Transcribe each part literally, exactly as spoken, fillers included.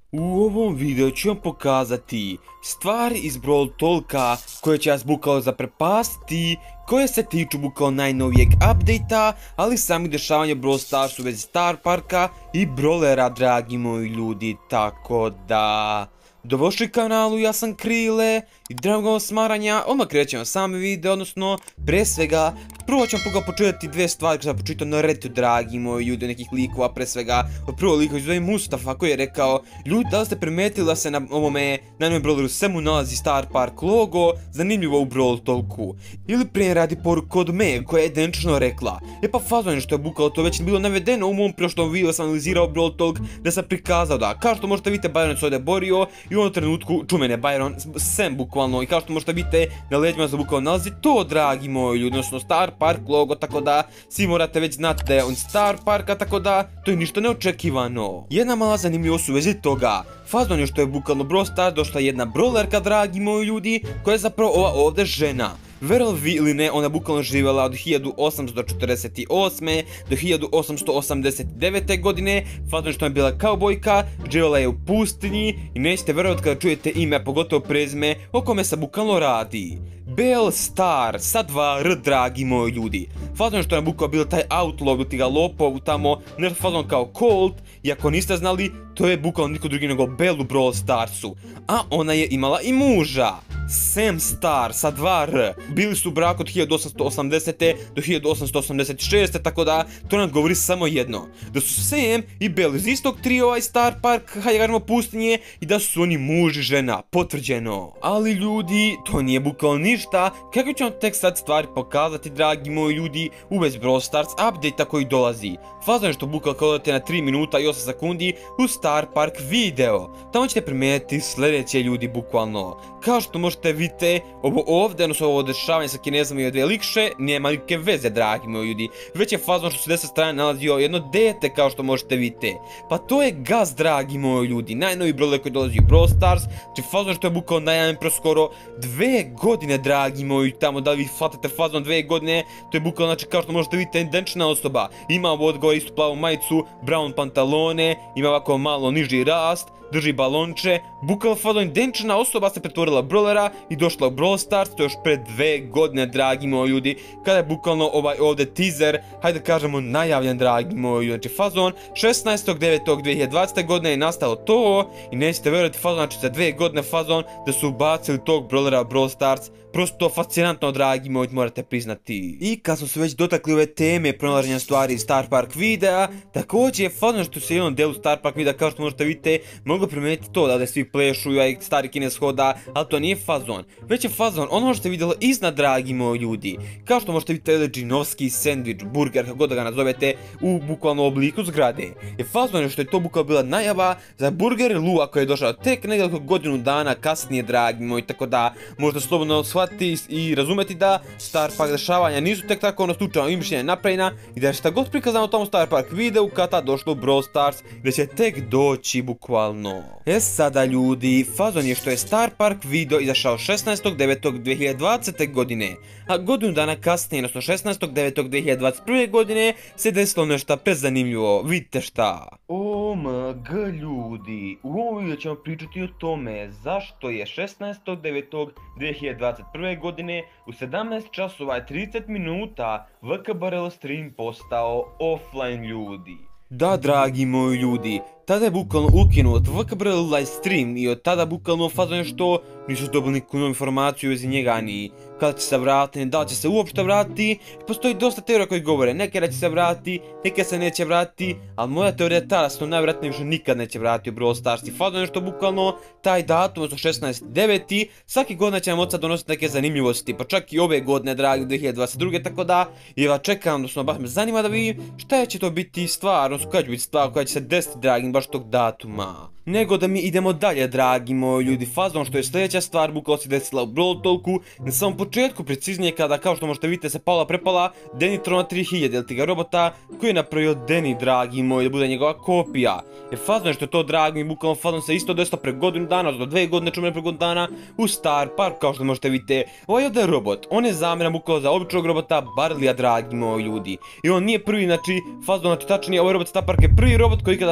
U ovom videu ću vam pokazati stvari iz Brawl Talka koje će vas bukvalno zaprepastiti, koje se tiču bukvalno najnovijeg update-a, ali sami dešavanja Brawl Stars u vezi Star Parka i Brawlera, dragi moji ljudi, tako da... Dobrodošli kanalu, ja sam Krile i drago vam smaranja, odmah krećemo sami video, odnosno pre svega prvo ću vam poga počujeti dve stvari koje sam počitao na Redditu, dragi moji ljudi, nekih likova, pre svega od prvo likova zove Mustafa koji je rekao: ljudi, da li ste primetili da se na ovome najnovim Brawleru svemu nalazi Star Park logo, zanimljivo u Brawl Talku, ili prije radi poruku od Meg koja je identično rekla: e pa fazon što je bukalo to već bilo navedeno u mom prošlom videu, sam analizirao Brawl Talk da sam prikazao da, kao što možete vidjeti, Byron se ovdje borio i u ovom trenutku čumene Byron sem bukvalno, i kao što možete vidjeti na leđima se bukvalno nalazi to, dragi moji ljudi, odnosno Star Park logo, tako da svi morate već znati da je on Star Parka, tako da to je ništa neočekivano. Jedna mala zanimljivost u vezi toga, fazon je što je bukvalno Brawl Stars došla jedna brawlerka, dragi moji ljudi, koja je zapravo ova ovdje žena. Verovali vi ili ne, ona je bukvalno živjela od hiljadu osamsto četrdeset osme do hiljadu osamsto osamdeset devete godine, fazon što je bila kaubojka, živjela je u pustinji i nećete verovati kada čujete ime, pogotovo prezime, o kome se bukvalno radi. Belle Star sa dva R, dragi moji ljudi. Fazon što je bukvalno bila taj outlaw, ili ti ga lopov tamo, nešto fazon kao Colt, i ako niste znali, to je bukvalno niko drugi nego Belle u Brawl Starsu. A ona je imala i muža, Sam Star sa dva R, bili su u braku od hiljadu osamsto osamdesete do hiljadu osamsto osamdeset šeste, tako da to nam govori samo jedno, da su Sam i Belle iz istog trijova i Star Park, hajde kažemo pustinje, i da su oni muž i žena, potvrđeno. Ali ljudi, to nije bukvalno ništa, kako ću vam tek sad stvari pokazati, dragi moji ljudi, u vezi Brawl Stars update-a koji dolazi. Fazon je što bukvalno kao odete na tri minuta i osam sekundi u Star Park video. Tamo ćete primijetiti sljedeće, ljudi, bukvalno. Kao što možete vidjeti, ovo ovdje, odnosno ovo dešavanje sa Kinezama i od velikše, nema nikakve veze, dragi moji ljudi. Već je fazon što se desne strane nalazio jedno dete, kao što možete vidjeti. Pa to je Gaz, dragi moji ljudi, najnoviji brawler koji dolazi u Brawl Stars. Znači fazon što je bukvalno najavljen pro skoro dve godine, dragi moji, tamo da vi shvatate fazon dve godine, to je bukvalno, znači kao što možete vidjeti, identična osoba. Ima ovo odgovor istu plavu majicu, brown pantalone, ima ovako malo niži rast, drži balonče, bukvalno fazon identična osoba se pretvorila brawlera i došla u Brawl Stars, to je još pred dve godine, dragi moji ljudi, kada je bukvalno ovaj ovdje teaser, hajde kažemo najavljen, dragi moji ljudi. Znači fazon šesnaestog devetog dve hiljade dvadesete godine je nastalo to i nećete vjerovati, fazon, znači za dve godine fazon da su ubacili tog brawlera u Brawl Stars. Prosto fascinantno, dragi moji, morate priznati. I kad smo se već dotakli ove teme pronalaženja stvari iz Star Park videa, također je fazon što se u jednom delu Star Park videa, kao što možete vidjeti, mogu primijetiti to da ovdje svi plešuju, a i stari Kinez hoda, ali to nije fazon. Već je fazon ono što ste vidjeli iznad, dragi moji ljudi. Kao što možete vidjeti džinovski sandvič, burger, kako da ga nazovete, u bukvalno obliku zgrade. Je fazon što je to bukvalno bila najava za burger Lua koji je došao tek nekoliko godinu dana kasnije, dragi moji, tako da možda slobodno shvatiti i razumeti da Star Park dešavanja nisu tek tako ono slučajno i mišljenje napravljena i da je šta god prikazano u tom Star Park videu kada došlo u Brawl Stars, da će tek doći bukvalno. E sada, ljudi, fazon je što je Star Park video izašao šesnaestog devetog dve hiljade dvadesete godine, a godinu dana kasnije, odnosno šesnaestog devetog dve hiljade dvadeset prve godine, se desilo nešto prezanimljivo, vidite šta. O M G, ljudi, u ovom videu ćemo pričati o tome zašto je šesnaestog devetog dve hiljade dvadeset prve godine u sedamnaest časova i trideset minuta V K B R L stream postao offline, ljudi. Da, dragi moji ljudi, tada je bukvalno ukinut V K B R L live stream i od tada bukvalno fazon je što nisu dobili neku novu informaciju u vezi njega, ni kada će se vratiti, da li će se uopšte vratiti. Postoji dosta teorija koji govore, neke da će se vratiti, neke se neće vratiti, ali moja teorija je tada se to najvjerojatnije više nikad neće vratiti u Brawl Stars. I fazon je što bukvalno taj datum, odnosno šesnaesti deveti svaki godina će nam od sad donositi neke zanimljivosti, pa čak i ove godine, dragi, dve hiljade dvadeset druge tako da ja čekam, odnosno baš me zanima da vidim šta će to biti stvar, odnosno koja će biti stvar koja će se desiti, dragi, baš tog datuma. Nego da mi idemo dalje, dragi moji ljudi, fazon što je sljedeća stvar bukvalno se desila u Brawl Talku, na samom početku, preciznije kada, kao što možete vidjeti, se pala prepala Denitrona tri hiljade, ili ti ga robota koji je napravio Deni, dragi moji, da bude njegova kopija. Jer fazon je što je to, dragi mi, bukvalno fazon se isto desilo pre godinu dana, odnosno dve godine čumene pre godinu dana u Star Park, kao što možete vidjeti. Ovaj ovdje je robot, on je zamjena bukvalno za običnog robota Barleya, dragi moji ljudi. I on nije prvi, znači, fazon, znači tačnije, ovaj robot Star Park je prvi robot koji kada se pretvori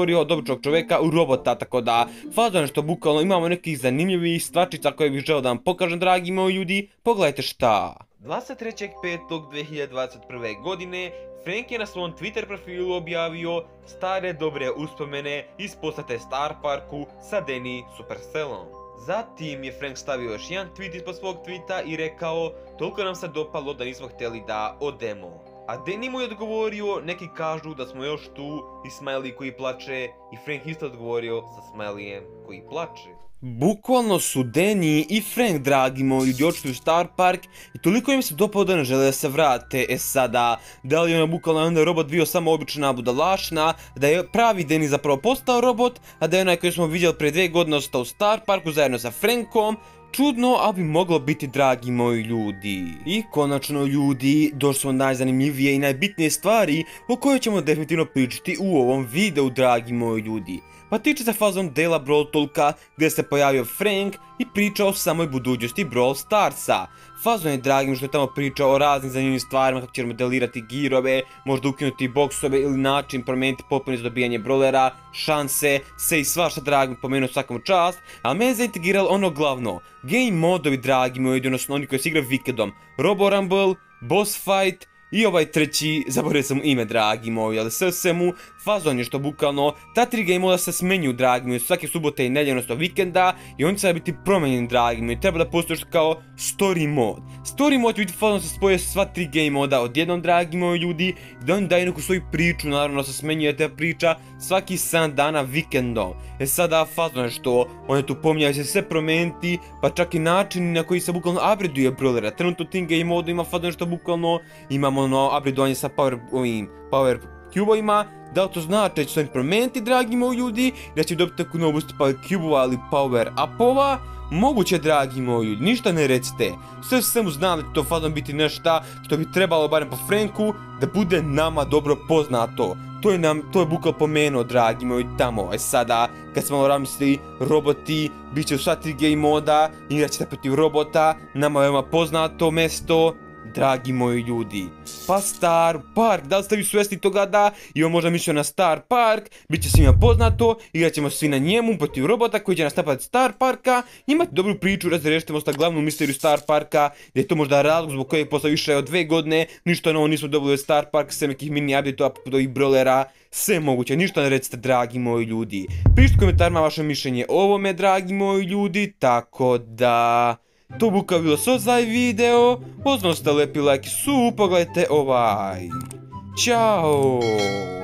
pretvorio od običnog čovjeka u robota, tako da fazon što bukvalno imamo nekih zanimljivih stvarčica koje bih želeo da vam pokažem, dragi moji ljudi, pogledajte šta. dvadeset trećeg petog dve hiljade dvadeset prve. godine Frank je na svom Twitter profilu objavio stare dobre uspomene iz posete Star Parku sa Danny Supercellom. Zatim je Frank stavio još jedan tweet ispod svog tweeta i rekao toliko nam se dopalo da nismo htjeli da odemo. A Danny mu je odgovorio, neki kažu da smo još tu, i smiley koji plače, i Frank isto odgovorio sa smileyem koji plače. Bukvalno su Danny i Frank, dragi moji ljudi, otišli u Star Park i toliko im se dopao da ne žele da se vrate. E sada, da li je ono bukvalno onda robot bio samo obična budalašna, da je pravi Danny zapravo postao robot, a da je onaj koji smo vidjeli pre dvije godine ostao u Star Parku zajedno sa Frankom? Čudno, ali bi moglo biti, dragi moji ljudi. I konačno, ljudi, došli smo najzanimljivije i najbitnije stvari o kojoj ćemo definitivno pričati u ovom videu, dragi moji ljudi. Pa tiče se fazom dela Brawl Talka gdje se pojavio Frank i pričao o samoj budućnosti Brawl Starsa. Fazon je dragim što je tamo pričao o raznim zanimljivim stvarima, kako će modelirati girove, možda ukinuti boksove ili način promijeniti popune za dobijanje brawlera, šanse, sve i svašta, dragim, pomenuo svakom čast, a mene je zaintegriralo ono glavno, game modovi, dragi moji, odnosno oni koji se igraju vikendom, Robo Rumble, Boss Fight i ovaj treći, zaboravio sam ime, dragi moji, ali sve u svemu, fazon je što bukvalno, ta tri game moda se smenjuju, dragi moji, svake subote i nedjelje, odnosno vikenda, i oni će sada biti promenjeni, dragi moji, treba da postoji što kao story mod. Story mod će biti fazon se spoje sva tri game moda odjednom, dragi moji ljudi, i da oni daju neku svoju priču, naravno se smenjuje ta priča svaki sedam dana vikendom. E sada, fazon je što, on je tu pominjaju se sve promeniti, pa čak i način na koji se bukvalno upgradeuje brawlera. Trenutno tim game modu ima fazon što bukvalno imamo ono upgradeovanje sa power, ovim, power cube-ovima. Da li to znači da će se promeniti, dragi moji ljudi, da će dobiti neku novu vrstu power cube-ova ili power upova? Moguće, dragi moji ljudi, ništa ne recite. Sve svemu znam da će to fazom biti nešto što bi trebalo, barem po Franku, da bude nama dobro poznato. To je nam, to je bukval pomenuo, dragi moji, tamo. E sada, kad smo malo razmislili, roboti, bit će u sva tri game moda, igrat ćete protiv robota, nama je veoma poznato mesto, dragi moji ljudi. Pa Star Park, da li ste vi svjesni toga da i on možda mislio na Star Park, bit će svima poznato, igrat ćemo svi na njemu protiv robota koji će nas napadati Star Parka, imati dobru priču, razriješiti možda glavnu misteriju Star Parka, gdje je to možda razlog zbog kojeg posle više od dve godine, ništa novo nismo dobili od Star Park, sve nekih mini update-ova poput ovih brawlera, sve moguće, ništa ne recite, dragi moji ljudi. Pišite u komentarima vaše mišljenje o ovome, dragi moji ljudi, tako da... To buka bilo sve za ovaj video, ostavite lepi like i su, pogledajte ovaj. Ćao!